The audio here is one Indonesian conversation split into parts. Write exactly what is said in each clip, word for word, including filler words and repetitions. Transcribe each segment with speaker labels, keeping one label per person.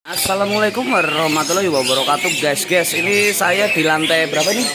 Speaker 1: Assalamualaikum warahmatullahi wabarakatuh, guys. Guys, ini saya di lantai berapa nih?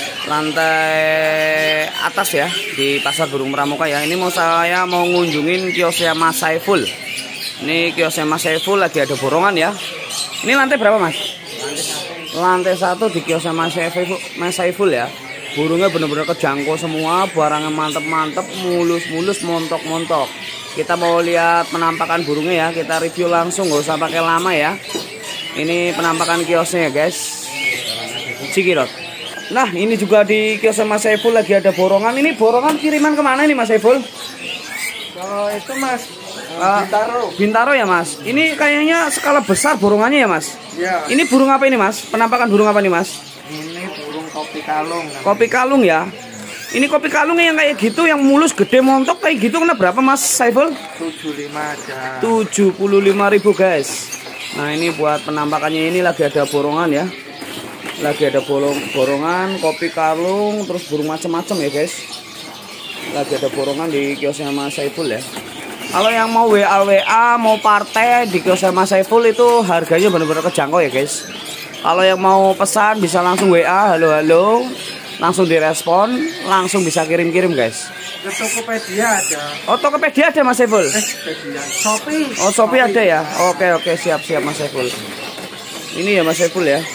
Speaker 1: Lantai atas ya, di Pasar Burung Pramuka ya. Ini mau saya mau ngunjungin kiosnya Mas Saiful. Ini kiosnya Mas Saiful lagi ada borongan ya. Ini lantai berapa, Mas? Lantai satu di kiosnya Mas Saiful, Mas Saiful ya. Burungnya bener-bener kejangkau semua, barangnya mantep-mantep, mulus-mulus, montok-montok. Kita mau lihat penampakan burungnya ya, kita review langsung, gak usah pakai lama ya. Ini penampakan kiosnya ya, guys. Cikirot. Nah, ini juga di kiosnya Mas Saiful lagi ada borongan. Ini borongan kiriman kemana nih, Mas Saiful?
Speaker 2: Kalau itu, Mas,
Speaker 1: uh,
Speaker 2: Bintaro.
Speaker 1: Bintaro ya, Mas. Ini kayaknya skala besar borongannya ya, Mas.
Speaker 2: Ya.
Speaker 1: Ini burung apa ini, Mas? Penampakan burung apa nih, Mas?
Speaker 2: Ini burung kopi kalung.
Speaker 1: Kopi kalung ya. Ini kopi kalungnya yang kayak gitu, yang mulus gede montok kayak gitu, kena berapa, Mas Saiful?
Speaker 2: tujuh puluh lima aja.
Speaker 1: tujuh puluh lima ribu, guys. Nah, ini buat penampakannya, ini lagi ada borongan ya. Lagi ada bolong borongan, kopi kalung, terus burung macam-macam ya, guys. Lagi ada borongan di kiosnya Mas Saiful ya. Kalau yang mau W A W A, mau partai di kiosnya Mas Saiful itu harganya benar-benar kejangkau ya, guys. Kalau yang mau pesan bisa langsung W A, halo halo. Langsung direspon, langsung bisa kirim-kirim, guys.
Speaker 2: Ke Tokopedia ada.
Speaker 1: Oh, Tokopedia ada, Mas Saiful?
Speaker 2: Eh, Shopee.
Speaker 1: Oh, Shopee ada ya? Oke, oke, siap-siap, Mas Saiful. Ini ya, Mas Saiful ya.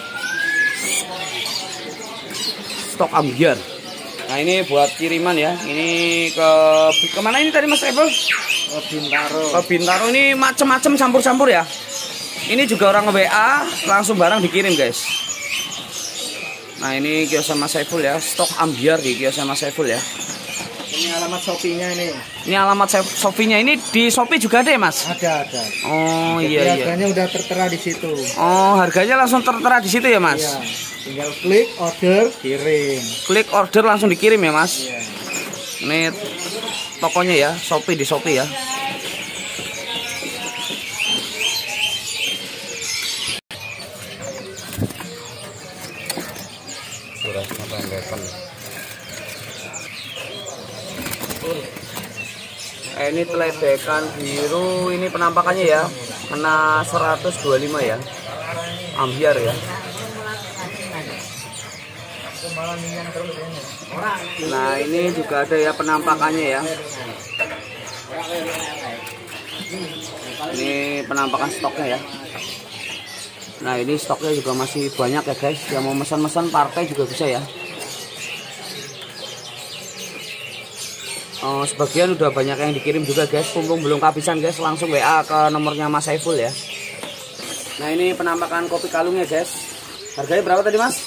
Speaker 1: Stok ambiar. Nah, ini buat kiriman ya. Ini ke kemana ini tadi, Mas Saiful?
Speaker 2: Ke Bintaro.
Speaker 1: Ke Bintaro. Ini macam-macam campur-campur ya. Ini juga orang W A, langsung barang dikirim, guys. Nah, ini kiosnya Mas Saiful ya, stok ambiar di kiosnya Mas Saiful ya.
Speaker 2: Ini alamat Shopee-nya ini.
Speaker 1: Ini alamat Shopee-nya, ini di Shopee juga ada ya, Mas?
Speaker 2: Ada, ada.
Speaker 1: Oh,
Speaker 2: jadi
Speaker 1: iya iya.
Speaker 2: harganya udah tertera di situ.
Speaker 1: Oh, harganya langsung tertera di situ ya, Mas?
Speaker 2: Iya. Tinggal klik order, kirim.
Speaker 1: Klik order langsung dikirim ya, Mas?
Speaker 2: Iya.
Speaker 1: Ini tokonya ya, Shopee di Shopee ya. Eh, ini teledekan biru, ini penampakannya ya, kena seratus dua puluh lima ya, ambiar ya. Nah, ini juga ada ya penampakannya ya. Ini penampakan stoknya ya. Nah, ini stoknya juga masih banyak ya, guys. Yang mau pesan-pesan partai juga bisa ya. Oh, sebagian udah banyak yang dikirim juga, guys. Mumpung belum kehabisan, guys, langsung W A ke nomornya Mas Saiful ya. Nah, ini penampakan kopi kalungnya, guys. Harganya berapa tadi, Mas?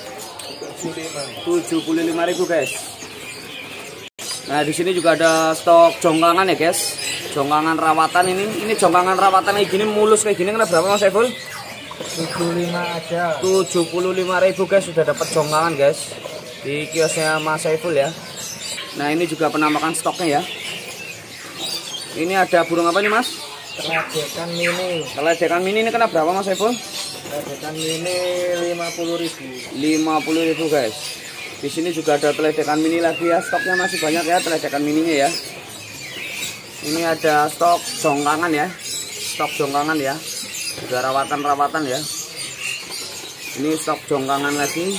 Speaker 1: tujuh puluh lima ribu, guys. Nah, di sini juga ada stok jongkangan ya, guys. Jongkangan rawatan ini. Ini jongkangan rawatan kayak gini, mulus kayak gini, kena berapa, Mas Saiful?
Speaker 2: tujuh puluh lima aja.
Speaker 1: tujuh puluh lima ribu, guys. Sudah dapat jongkangan, guys, di kiosnya Mas Saiful ya. Nah, ini juga penampakan stoknya ya. Ini ada burung apa nih, Mas?
Speaker 2: Teledekan mini.
Speaker 1: Teledekan mini ini kena berapa, Mas Saiful?
Speaker 2: Teledekan mini lima puluh ribu.
Speaker 1: lima puluh ribu, guys. Di sini juga ada teledekan mini lagi ya. Stoknya masih banyak ya, teledekan mininya ya. Ini ada stok jongkangan ya. Stok jongkangan ya. Juga rawatan-rawatan ya. Ini stok jongkangan lagi.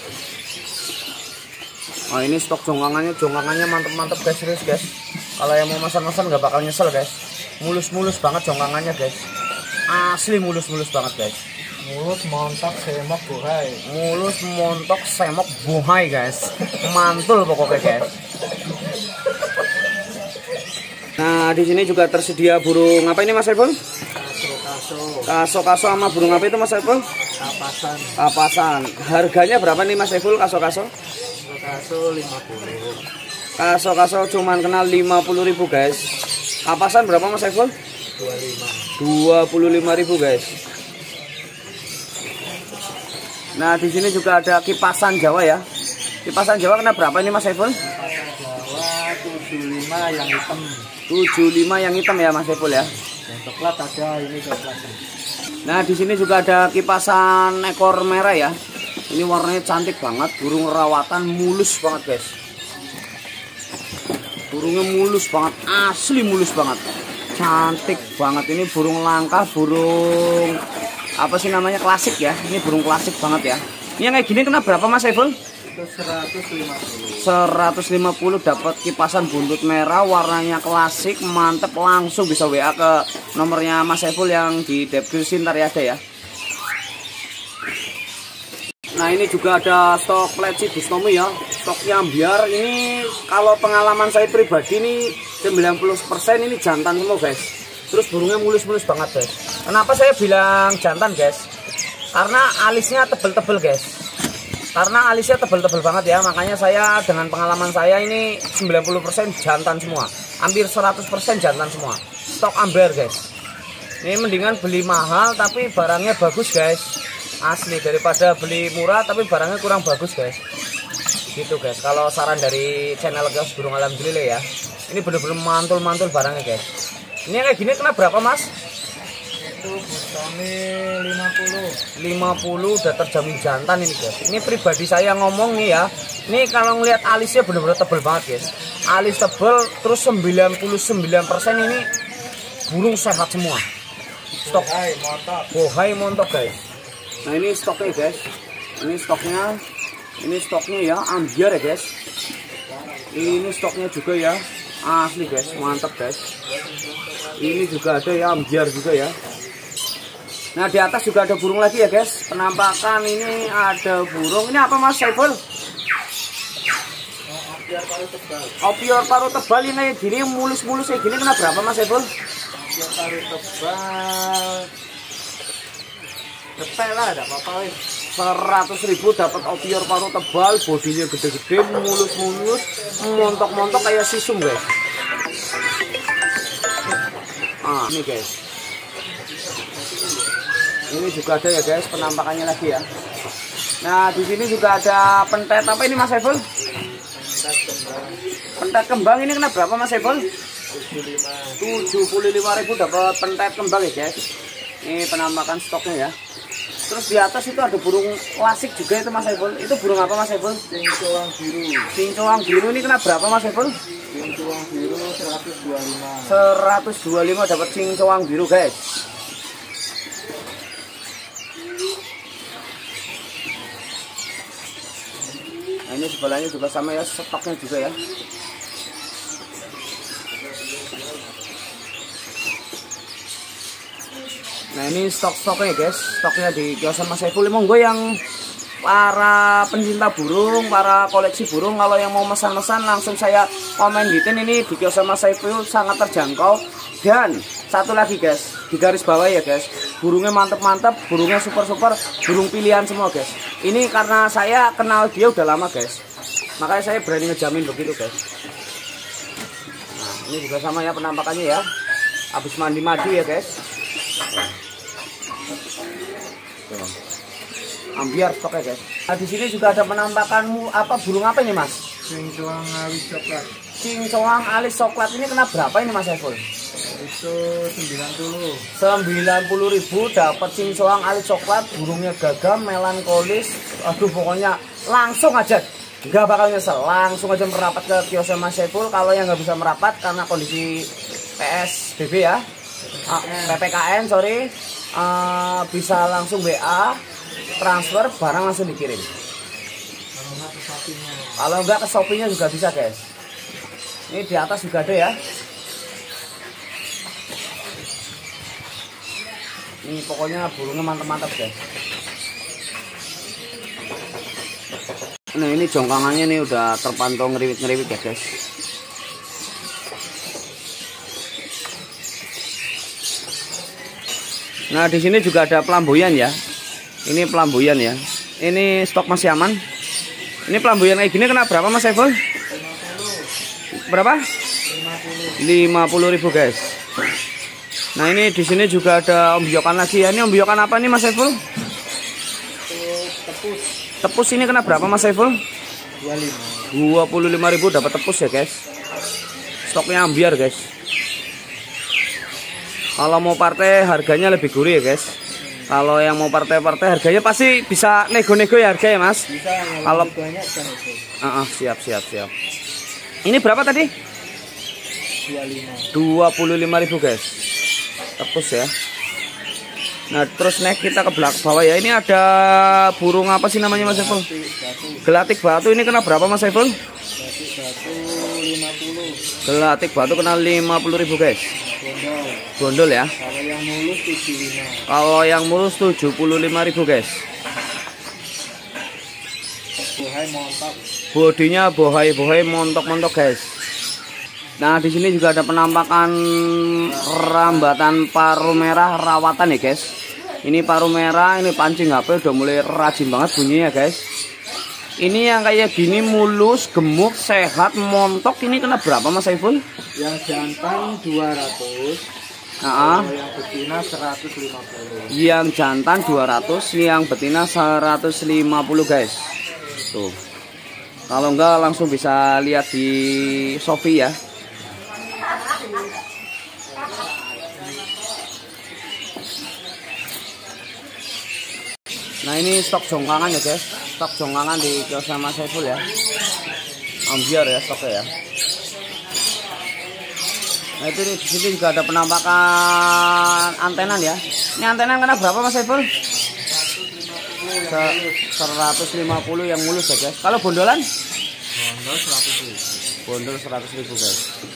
Speaker 1: Oh, ini stok jongkangannya, jongkangannya mantep-mantep, guys, serius, guys. Kalau yang mau pesan-pesan nggak bakal nyesel, guys. Mulus-mulus banget jongkangannya, guys. Asli mulus-mulus banget, guys.
Speaker 2: Mulus, montok, semok, buhai.
Speaker 1: Mulus, montok, semok, buhai, guys. Mantul pokoknya, guys. Nah, di sini juga tersedia burung apa ini, Mas Saiful?
Speaker 2: Kaso-kaso.
Speaker 1: Kaso-kaso sama burung apa itu, Mas Saiful?
Speaker 2: Kapasan.
Speaker 1: Kapasan. Harganya berapa nih, Mas Saiful, kaso-kaso?
Speaker 2: Kaso lima puluh.
Speaker 1: Kaso-kaso cuman kena lima puluh ribu, guys. Kapasan berapa, Mas Saiful?
Speaker 2: dua puluh lima.
Speaker 1: dua puluh lima ribu, guys. Nah, di sini juga ada kipasan Jawa ya. Kipasan Jawa kena berapa ini, Mas Saiful?
Speaker 2: Jawa tujuh puluh lima yang hitam.
Speaker 1: tujuh puluh lima yang hitam ya, Mas Saiful ya.
Speaker 2: Yang coklat ada, ini coklat.
Speaker 1: Nah, di sini juga ada kipasan ekor merah ya. Ini warnanya cantik banget, burung rawatan mulus banget, guys. Burungnya mulus banget, asli mulus banget. cantik banget. Ini burung langka, burung apa sih namanya, klasik ya. Ini burung klasik banget ya. Ini yang kayak gini kena berapa Mas Saiful?
Speaker 2: Itu seratus lima puluh.
Speaker 1: seratus lima puluh dapat kipasan buntut merah, warnanya klasik, mantep. Langsung bisa W A ke nomornya Mas Saiful yang di deskripsi ntar ya ada ya. Nah ini juga ada stok leci Bustomi ya, stoknya ambiar. Ini kalau pengalaman saya pribadi ini sembilan puluh persen ini jantan semua guys. Terus burungnya mulus-mulus banget guys. Kenapa saya bilang jantan guys? Karena alisnya tebel-tebel guys. Karena alisnya tebel-tebel banget ya. Makanya saya dengan pengalaman saya ini sembilan puluh persen jantan semua. Hampir seratus persen jantan semua. Stok ambiar guys. Ini mendingan beli mahal tapi barangnya bagus guys. Asli, daripada beli murah tapi barangnya kurang bagus guys. Gitu guys, kalau saran dari channel Kios Burung Alhamdulillah ya. Ini bener-bener mantul-mantul barangnya guys. Ini yang kayak gini kena berapa Mas?
Speaker 2: Itu Bustomi lima puluh.
Speaker 1: lima puluh udah terjamin jantan ini guys. Ini pribadi saya ngomong nih ya. Ini kalau ngelihat alisnya bener-bener tebel banget guys. Alis tebel, terus sembilan puluh sembilan persen ini burung sehat semua. Stok
Speaker 2: Hai, montok.
Speaker 1: bohai montok guys. Nah ini stoknya guys. Ini stoknya. Ini stoknya ya, ambiar ya guys. Ini stoknya juga ya. Asli guys, mantap guys. Ini juga ada ya, ambiar juga ya. Nah di atas juga ada burung lagi ya guys. Penampakan ini ada burung. Ini apa Mas Saiful?
Speaker 2: Opior paruh tebal.
Speaker 1: Opior paruh tebal ini kayak gini, mulus-mulus kayak gini kena berapa Mas Saiful?
Speaker 2: Opior paruh tebal. Cepet lah, ada apa-apa weh.
Speaker 1: seratus ribu dapat opior paruh tebal, bodinya gede-gede, mulus-mulus, montok-montok kayak sisum guys. Ah, ini guys. Ini juga ada ya guys, penampakannya lagi ya. Nah, di sini juga ada pentet apa ini Mas Saiful? Pentet kembang ini kena berapa Mas Saiful? tujuh puluh lima ribu dapat pentet kembang ya guys. Ini penampakan stoknya ya. Terus di atas itu ada burung klasik juga itu Mas Saiful. Itu burung apa Mas Saiful?
Speaker 2: Cincuang biru.
Speaker 1: Cincuang biru ini kena berapa Mas Saiful?
Speaker 2: Cincuang biru seratus dua puluh lima.
Speaker 1: seratus dua puluh lima dapat cincuang biru guys. Nah ini sebelahnya juga sama ya, stoknya juga ya. Nah ini stok-stoknya guys, stoknya di kios Mas Saiful. Monggo yang para pencinta burung, para koleksi burung, kalau yang mau pesan-pesan langsung saya komen gitu. Ini di kios Mas Saiful sangat terjangkau. Dan satu lagi guys, di garis bawah ya guys, burungnya mantep-mantep, burungnya super-super, burung pilihan semua guys. Ini karena saya kenal dia udah lama guys, makanya saya berani ngejamin begitu guys. Nah ini juga sama ya penampakannya ya, habis mandi-mandi ya guys. Ambiar stoknya guys. Nah di sini juga ada penampakanmu apa burung apa ini Mas?
Speaker 2: Cincuang alis coklat.
Speaker 1: Cincuang alis coklat ini kena berapa ini Mas Saiful?
Speaker 2: Itu sembilan puluh.
Speaker 1: sembilan puluh ribu dapat cincuang alis coklat, burungnya gagah, melankolis. Aduh pokoknya langsung aja, nggak bakal nyesel. Langsung aja merapat ke kiosnya Mas Saiful. Kalau yang nggak bisa merapat karena kondisi P S B B ya, uh, P P K N sorry, uh, bisa langsung W A transfer, barang langsung dikirim.
Speaker 2: Kalau nggak ke Shopee-nya.
Speaker 1: Kalau nggak ke Shopee-nya juga bisa guys. Ini di atas juga ada ya. Ini pokoknya burungnya mantap-mantap guys. Nah ini jongkangannya nih udah terpantau ngeriwit-ngeriwit ya guys. Nah di sini juga ada pelamboyan ya. Ini pelamboyan ya. Ini stok masih aman. Ini pelamboyan kayak gini kena berapa Mas Saiful? Berapa? lima puluh ribu guys. Nah ini di sini juga ada ombyokan lagi ya. Ini ombyokan apa nih Mas Saiful?
Speaker 2: Tepus.
Speaker 1: Tepus ini kena berapa Mas Saiful? dua puluh lima ribu dapat tepus ya guys. Stoknya ambiar guys. Kalau mau partai harganya lebih gurih ya guys. Kalau yang mau partai-partai harganya pasti bisa nego-nego ya harga ya Mas.
Speaker 2: Bisa.
Speaker 1: Kalau
Speaker 2: banyak kan itu.
Speaker 1: uh -uh, siap siap siap. Ini berapa tadi?
Speaker 2: dua puluh lima.
Speaker 1: dua puluh lima ribu guys. Tepus ya. Nah, terus naik kita ke belakang bawah ya. Ini ada burung apa sih namanya Mas Saiful? Gelatik batu. Ini kena berapa Mas Saiful?
Speaker 2: Gelatik batu lima puluh.
Speaker 1: Gelatik batu kena lima puluh ribu guys.
Speaker 2: Gondol.
Speaker 1: Gondol ya.
Speaker 2: Kalau yang mulus tujuh puluh lima.
Speaker 1: Kalau yang mulus tujuh puluh lima ribu guys.
Speaker 2: Bohai montok.
Speaker 1: Bodinya bohai-bohai montok-montok guys. Nah, di sini juga ada penampakan rambatan paru merah rawatan ya guys. Ini paru merah, ini pancing H P udah mulai rajin banget bunyinya guys. Ini yang kayak gini mulus, gemuk, sehat, montok. Ini kena berapa Mas Saiful?
Speaker 2: Yang jantan dua ratus.
Speaker 1: Nah,
Speaker 2: yang betina seratus lima puluh.
Speaker 1: yang jantan dua ratus, yang betina seratus lima puluh guys. Tuh. Kalau enggak langsung bisa lihat di Shopee ya. Nah, ini stok jongkangan ya guys. Stok jongkangan di kiosnya Mas Saiful ya. Ambiar ya stoknya ya. Nah, itu di sini juga ada penampakan antenan ya. Ini antenan kena berapa Mas Saiful? seratus lima puluh yang mulus ya guys. Kalau bondolan?
Speaker 2: Bondol seratus ribu.
Speaker 1: Bondol seratus ribu guys.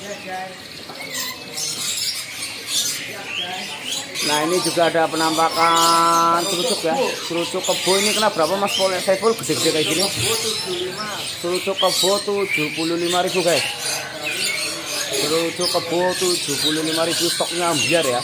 Speaker 1: Nah, ini juga ada penampakan cerucuk ya. Cerucuk kebo ini kena berapa Mas Saiful? Gede-gede kayak gini. Cerucuk kebo tujuh puluh lima ribu guys. Cerucuk kebo tujuh puluh lima ribu, stoknya ambiar ya.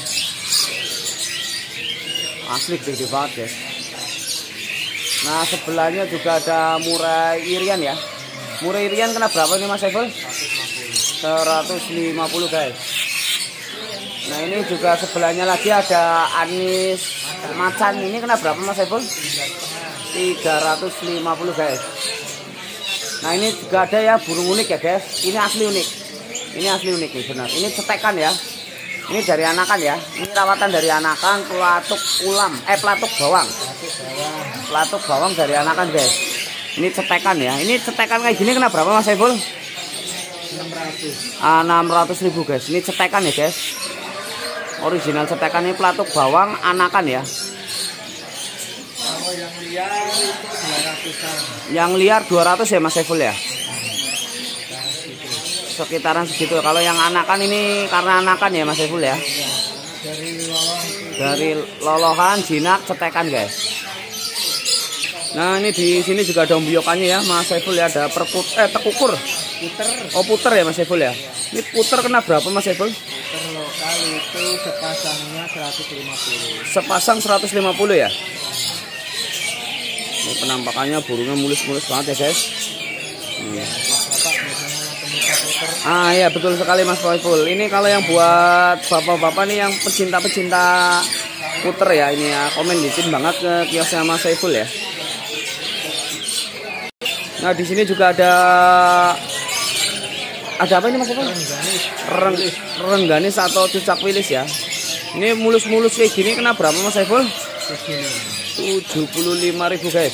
Speaker 1: Asli gede banget guys. Nah, sebelahnya juga ada murai irian ya. Murai irian kena berapa nih Mas Saiful? seratus lima puluh guys. Nah, ini juga sebelahnya lagi ada anis macan. Ini kena berapa Mas Saiful? tiga ratus lima puluh guys. Nah, ini juga ada ya burung unik ya guys. Ini asli unik. Ini asli unik nih benar. Ini cetekan ya. Ini dari anakan ya. Ini rawatan dari anakan, pelatuk ulam, eh pelatuk bawang. Pelatuk bawang dari anakan guys. Ini cetekan ya. Ini cetekan kayak gini kena berapa Mas Saiful?
Speaker 2: enam ratus.
Speaker 1: Ah, enam ratus ribu guys. Ini cetekan ya guys. Original cetekan, ini pelatuk bawang anakan ya.
Speaker 2: Kalau yang liar itu dua ratusan.
Speaker 1: Yang liar dua ratus ya Mas Saiful ya. Sekitaran segitu. Kalau yang anakan ini karena anakan ya Mas Saiful ya.
Speaker 2: Dari loloh.
Speaker 1: Dari lolohan, jinak, cetekan guys. Nah, ini di sini juga ada ombiokannya ya Mas Saiful ya. Ada perkut eh tekukur.
Speaker 2: Puter.
Speaker 1: Oh, puter ya Mas Saiful ya. Ini puter kena berapa Mas Saiful?
Speaker 2: Puter lokal itu sepasangnya seratus lima puluh.
Speaker 1: Sepasang seratus lima puluh ya. Ini penampakannya burungnya mulus-mulus banget ya guys. Ini. Ah ya, betul sekali Mas Saiful. Ini kalau yang buat bapak-bapak nih yang pecinta-pecinta puter ya, ini ya komen di sini banget ke kiosnya Mas Saiful ya. Nah, di sini juga ada ada apa ini Mas Saiful? Reng, rengganis atau cucak wilis ya. Ini mulus-mulus kayak gini kena berapa Mas Saiful? tujuh puluh lima ribu guys.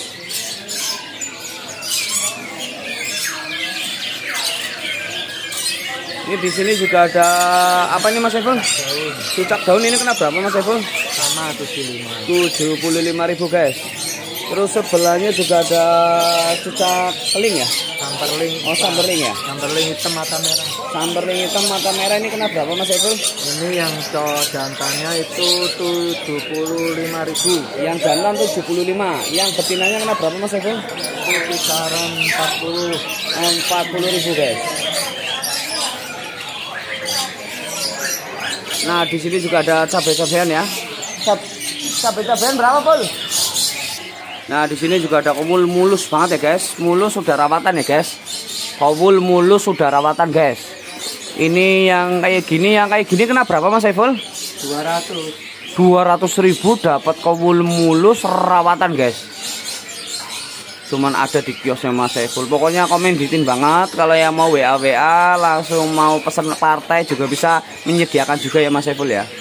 Speaker 1: Ini di sini juga ada apa ini Mas Saiful?
Speaker 2: Daun.
Speaker 1: Cucak daun ini kena berapa Mas Saiful?
Speaker 2: Sama tujuh puluh lima.
Speaker 1: tujuh puluh lima ribu guys. Terus sebelahnya juga ada cucak keling ya?
Speaker 2: Samperling.
Speaker 1: Oh, samperling ya?
Speaker 2: Samperling hitam mata merah.
Speaker 1: Samperling hitam mata merah ini kena berapa Mas Saiful?
Speaker 2: Ini yang cowok jantannya itu tujuh puluh lima ribu.
Speaker 1: Yang jantan tujuh puluh lima. Yang betinanya kena berapa Mas Saiful?
Speaker 2: Itu kisaran empat puluh.
Speaker 1: empat puluh ribu guys. Nah, di sini juga ada cabai-cabean ya. Cab cabai-cabean berapa, Pul? Nah, di sini juga ada komul mulus banget ya, guys. Mulus sudah rawatan ya, guys. Komul mulus sudah rawatan, guys. Ini yang kayak gini, yang kayak gini kena berapa, Mas Saiful?
Speaker 2: dua ratus.
Speaker 1: dua ratus ribu dapat komul mulus rawatan, guys. Cuman ada di kiosnya Mas Saiful. Pokoknya komen ditin banget. Kalau yang mau W A W A langsung mau pesan partai juga bisa menyediakan juga ya Mas Saiful ya.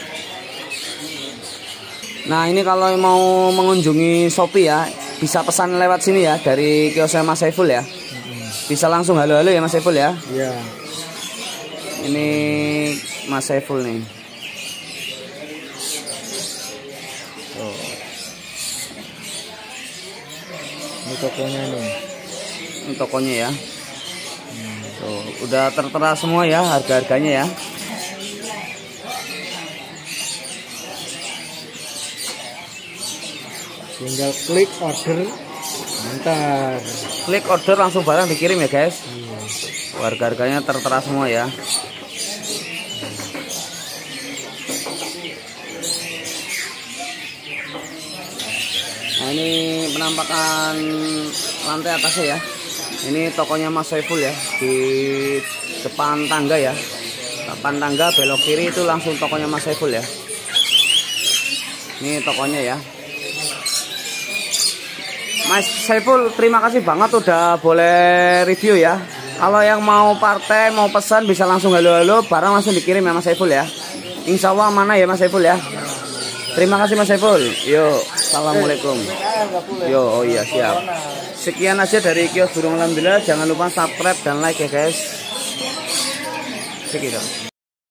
Speaker 1: Nah, ini kalau mau mengunjungi Shopee ya, bisa pesan lewat sini ya dari kiosnya Mas Saiful ya. Bisa langsung halo-halo ya Mas Saiful ya.
Speaker 2: Iya.
Speaker 1: Ini Mas Saiful nih.
Speaker 2: Oh. Ini tokonya nih.
Speaker 1: Ini tokonya ya. Hmm. Tuh, udah tertera semua ya harga-harganya ya.
Speaker 2: Tinggal klik order, antar.
Speaker 1: Klik order langsung barang dikirim ya guys.
Speaker 2: Iya.
Speaker 1: Harga-harganya tertera semua ya. Nah, ini penampakan lantai atasnya ya. Ini tokonya Mas Saiful ya, di depan tangga ya. Depan tangga belok kiri itu langsung tokonya Mas Saiful ya. Ini tokonya ya. Mas Saiful, terima kasih banget udah boleh review ya. Kalau yang mau partai, mau pesan bisa langsung halo-halo, barang langsung dikirim ya Mas Saiful ya. Insya Allah mana ya Mas Saiful ya. Terima kasih Mas Saiful. Yo, assalamualaikum. Yo, oh iya siap. Sekian aja dari Kios Burung Alhamdulillah. Jangan lupa subscribe dan like ya guys. Sekian.